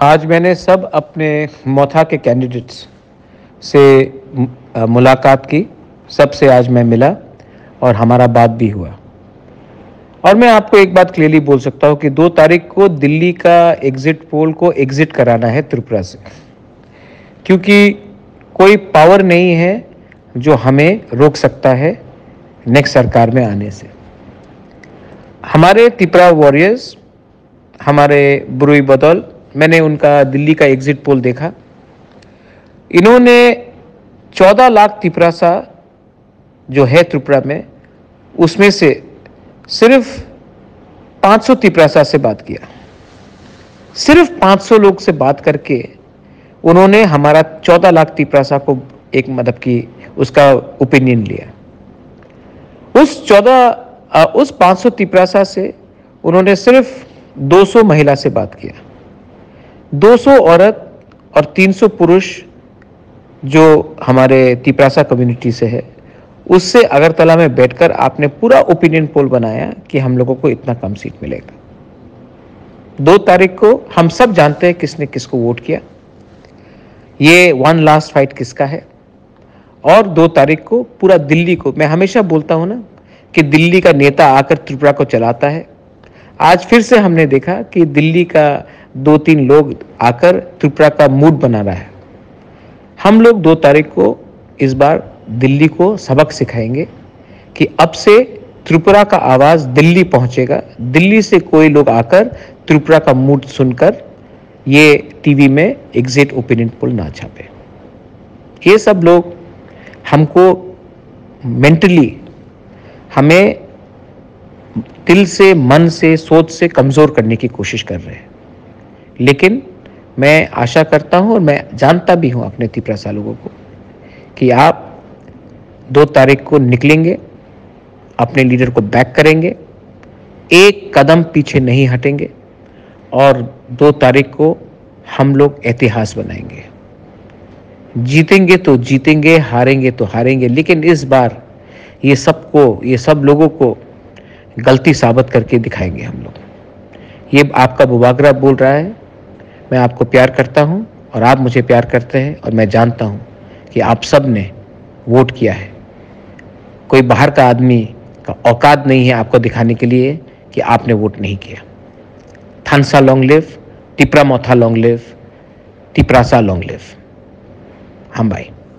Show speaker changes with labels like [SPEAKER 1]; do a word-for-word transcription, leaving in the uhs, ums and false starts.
[SPEAKER 1] आज मैंने सब अपने मोथा के कैंडिडेट्स से मु- अ, मुलाकात की। सबसे आज मैं मिला और हमारा बात भी हुआ। और मैं आपको एक बात क्लियरली बोल सकता हूँ कि दो तारीख को दिल्ली का एग्जिट पोल को एग्जिट कराना है त्रिपुरा से, क्योंकि कोई पावर नहीं है जो हमें रोक सकता है नेक्स्ट सरकार में आने से। हमारे त्रिपुरा वॉरियर्स, हमारे बुरुई बदौल, मैंने उनका दिल्ली का एग्जिट पोल देखा। इन्होंने चौदह लाख त्रिपुरासा जो है त्रिपुरा में, उसमें से सिर्फ पाँच सौ त्रिपुरासा से बात किया। सिर्फ पाँच सौ लोग से बात करके उन्होंने हमारा चौदह लाख त्रिपुरासा को एक मतलब कि उसका ओपिनियन लिया। उस चौदह उस पाँच सौ त्रिपुरासा से उन्होंने सिर्फ दो सौ महिला से बात किया। दो सौ औरत और तीन सौ पुरुष जो हमारे त्रिपुरासा कम्युनिटी से है, उससे अगरतला में बैठकर आपने पूरा ओपिनियन पोल बनाया कि हम लोगों को इतना कम सीट मिलेगा। दो तारीख को हम सब जानते हैं किसने किसको वोट किया, ये वन लास्ट फाइट किसका है। और दो तारीख को पूरा दिल्ली को, मैं हमेशा बोलता हूं ना कि दिल्ली का नेता आकर त्रिपुरा को चलाता है। आज फिर से हमने देखा कि दिल्ली का दो तीन लोग आकर त्रिपुरा का मूड बना रहा है। हम लोग दो तारीख को इस बार दिल्ली को सबक सिखाएंगे कि अब से त्रिपुरा का आवाज दिल्ली पहुंचेगा। दिल्ली से कोई लोग आकर त्रिपुरा का मूड सुनकर ये टीवी में एग्जिट ओपिनियन पोल ना छापे। ये सब लोग हमको मेंटली, हमें दिल से, मन से, सोच से कमजोर करने की कोशिश कर रहे हैं। लेकिन मैं आशा करता हूं और मैं जानता भी हूं अपने त्रिपुरासा लोगों को कि आप दो तारीख को निकलेंगे, अपने लीडर को बैक करेंगे, एक कदम पीछे नहीं हटेंगे और दो तारीख को हम लोग इतिहास बनाएंगे। जीतेंगे तो जीतेंगे, हारेंगे तो हारेंगे, लेकिन इस बार ये सबको, ये सब लोगों को गलती साबित करके दिखाएंगे हम लोग। ये आपका बुबागरा बोल रहा है, मैं आपको प्यार करता हूं और आप मुझे प्यार करते हैं और मैं जानता हूं कि आप सब ने वोट किया है। कोई बाहर का आदमी का औकात नहीं है आपको दिखाने के लिए कि आपने वोट नहीं किया। थानसा long live, Tripura Motha long live, त्रिपुरासा लॉन्ग लिव। हम भाई